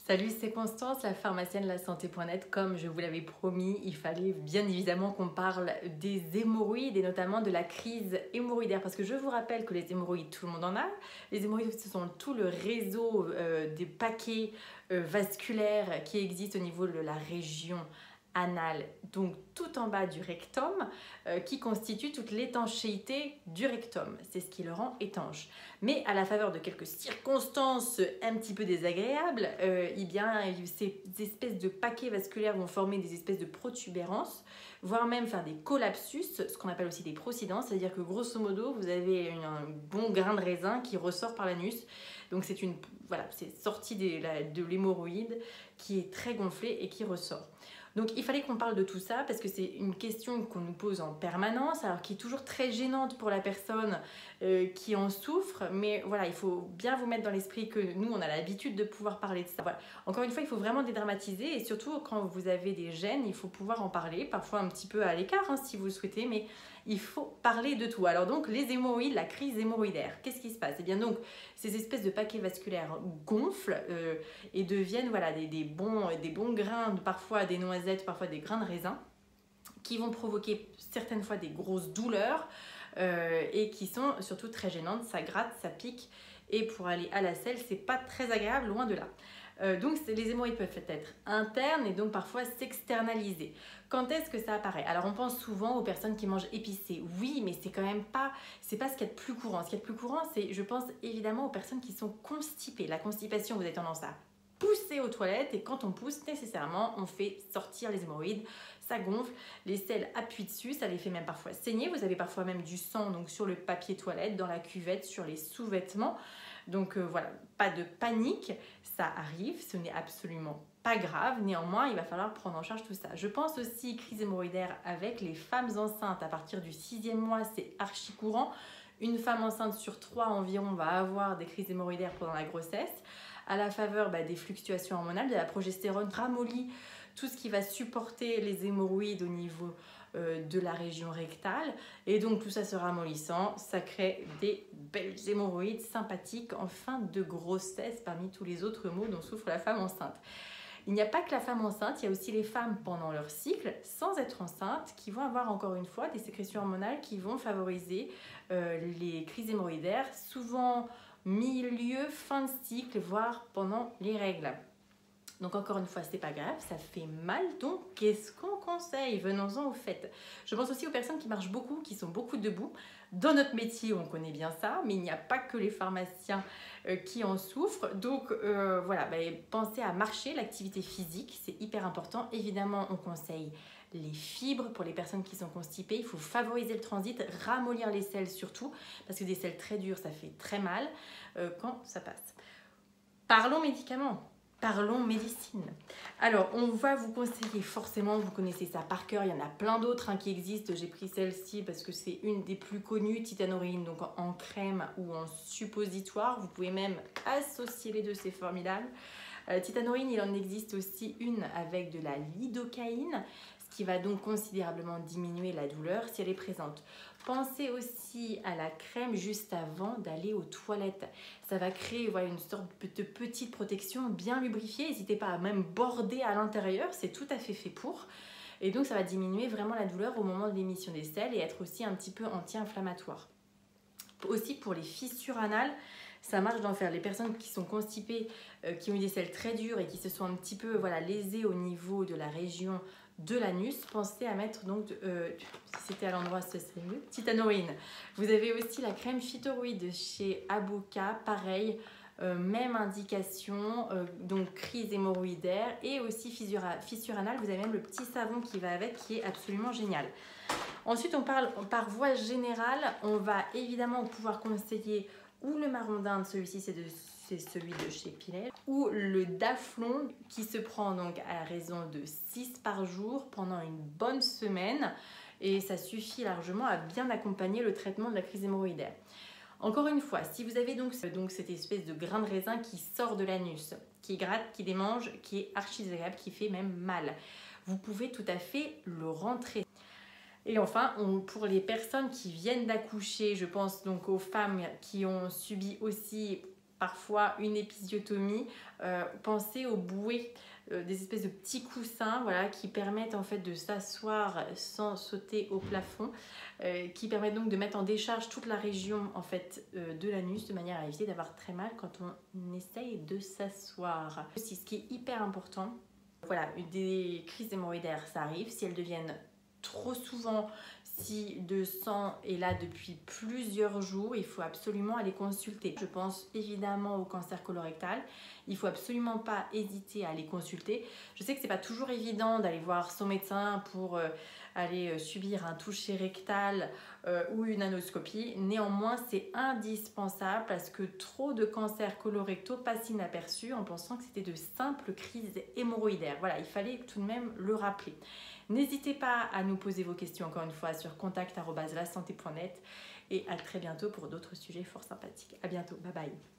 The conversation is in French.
Salut, c'est Constance, la pharmacienne de la santé.net. Comme je vous l'avais promis, il fallait bien évidemment qu'on parle des hémorroïdes et notamment de la crise hémorroïdaire. Parce que je vous rappelle que les hémorroïdes, tout le monde en a. Les hémorroïdes, ce sont tout le réseau des paquets vasculaires qui existent au niveau de la région anale, donc tout en bas du rectum, qui constitue toute l'étanchéité du rectum. C'est ce qui le rend étanche. Mais à la faveur de quelques circonstances un petit peu désagréables, eh bien, ces espèces de paquets vasculaires vont former des espèces de protubérances, voire même faire des collapsus, ce qu'on appelle aussi des procidences, c'est-à-dire que grosso modo, vous avez un bon grain de raisin qui ressort par l'anus. Donc c'est sorti de l'hémorroïde qui est très gonflé et qui ressort. Donc il fallait qu'on parle de tout ça parce que c'est une question qu'on nous pose en permanence, alors qui est toujours très gênante pour la personne qui en souffre, mais voilà, il faut bien vous mettre dans l'esprit que nous on a l'habitude de pouvoir parler de ça. Voilà. Encore une fois, il faut vraiment dédramatiser et surtout quand vous avez des gènes, il faut pouvoir en parler, parfois un petit peu à l'écart si vous le souhaitez, mais il faut parler de tout. Alors donc les hémorroïdes, la crise hémorroïdaire, qu'est-ce qui se passe? Eh bien donc ces espèces de paquets vasculaires gonflent et deviennent des bons grains, parfois des noisettes, parfois des grains de raisin, qui vont provoquer certaines fois des grosses douleurs et qui sont surtout très gênantes. Ça gratte, ça pique et pour aller à la selle, c'est pas très agréable, loin de là. Donc les hémorroïdes peuvent être internes et donc parfois s'externaliser. Quand est-ce que ça apparaît? Alors on pense souvent aux personnes qui mangent épicé. Oui, mais c'est quand même pas, c'est pas ce qu'il y a de plus courant. Ce qu'il y a de plus courant, c'est, je pense évidemment aux personnes qui sont constipées. La constipation, vous avez tendance à pousser aux toilettes et quand on pousse, nécessairement, on fait sortir les hémorroïdes. Ça gonfle, les selles appuient dessus, ça les fait même parfois saigner. Vous avez parfois même du sang donc sur le papier toilette, dans la cuvette, sur les sous-vêtements. Donc voilà, pas de panique, ça arrive, ce n'est absolument pas grave. Néanmoins, il va falloir prendre en charge tout ça. Je pense aussi crise hémorroïdaire avec les femmes enceintes. À partir du 6e mois, c'est archi courant. Une femme enceinte sur 3 environ va avoir des crises hémorroïdaires pendant la grossesse. À la faveur des fluctuations hormonales, de la progestérone ramollit tout ce qui va supporter les hémorroïdes au niveau de la région rectale. Et donc tout ça se ramollissant, ça crée des belles hémorroïdes sympathiques en fin de grossesse parmi tous les autres maux dont souffre la femme enceinte. Il n'y a pas que la femme enceinte, il y a aussi les femmes pendant leur cycle, sans être enceinte, qui vont avoir encore une fois des sécrétions hormonales qui vont favoriser les crises hémorroïdaires, souvent milieu, fin de cycle, voire pendant les règles. Donc encore une fois, c'est pas grave, ça fait mal, donc qu'est-ce qu'on conseille? Venons-en au fait. Je pense aussi aux personnes qui marchent beaucoup, qui sont beaucoup debout. Dans notre métier, on connaît bien ça, mais il n'y a pas que les pharmaciens qui en souffrent. Donc pensez à marcher, l'activité physique, c'est hyper important. Évidemment, on conseille les fibres pour les personnes qui sont constipées. Il faut favoriser le transit, ramollir les selles surtout, parce que des selles très dures, ça fait très mal quand ça passe. Parlons médicaments. Parlons médecine. Alors, on va vous conseiller forcément, vous connaissez ça par cœur, il y en a plein d'autres qui existent. J'ai pris celle-ci parce que c'est une des plus connues, titanorine, donc en crème ou en suppositoire. Vous pouvez même associer les deux, c'est formidable. Titanorine, il en existe aussi une avec de la lidocaïne, ce qui va donc considérablement diminuer la douleur si elle est présente. Pensez aussi à la crème juste avant d'aller aux toilettes. Ça va créer une sorte de petite protection bien lubrifiée. N'hésitez pas à même border à l'intérieur, c'est tout à fait fait pour. Et donc ça va diminuer vraiment la douleur au moment de l'émission des selles et être aussi un petit peu anti-inflammatoire. Aussi pour les fissures anales, ça marche d'en faire. Les personnes qui sont constipées, qui ont eu des selles très dures et qui se sont un petit peu lésées au niveau de la région de l'anus, pensez à mettre donc, si c'était à l'endroit ce serait mieux, titanorine. Vous avez aussi la crème Phytoroïde chez Aboca, pareil, même indication, donc crise hémorroïdaire et aussi fissure anale. Vous avez même le petit savon qui va avec qui est absolument génial. Ensuite, on parle par voie générale, on va évidemment pouvoir conseiller ou le marron d'Inde, celui-ci c'est celui de chez Pinel, ou le Daflon qui se prend donc à raison de 6 par jour pendant une bonne semaine et ça suffit largement à bien accompagner le traitement de la crise hémorroïdaire. Encore une fois, si vous avez donc cette espèce de grain de raisin qui sort de l'anus, qui gratte, qui démange, qui est archi désagréable, qui fait même mal, vous pouvez tout à fait le rentrer. Et enfin, pour les personnes qui viennent d'accoucher, je pense donc aux femmes qui ont subi aussi parfois une épisiotomie, pensez aux bouées, des espèces de petits coussins, voilà, qui permettent en fait de s'asseoir sans sauter au plafond, qui permettent donc de mettre en décharge toute la région en fait de l'anus, de manière à éviter d'avoir très mal quand on essaye de s'asseoir. Aussi, ce qui est hyper important, voilà, des crises hémorroïdaires, ça arrive. Si elles deviennent trop souvent, si le sang est là depuis plusieurs jours, il faut absolument aller consulter. Je pense évidemment au cancer colorectal. Il ne faut absolument pas hésiter à aller consulter. Je sais que ce n'est pas toujours évident d'aller voir son médecin pour aller subir un toucher rectal ou une anoscopie. Néanmoins, c'est indispensable parce que trop de cancers colorectaux passent inaperçus en pensant que c'était de simples crises hémorroïdaires. Voilà, il fallait tout de même le rappeler. N'hésitez pas à nous poser vos questions encore une fois sur contact@lasanté.net et à très bientôt pour d'autres sujets fort sympathiques. À bientôt, bye bye.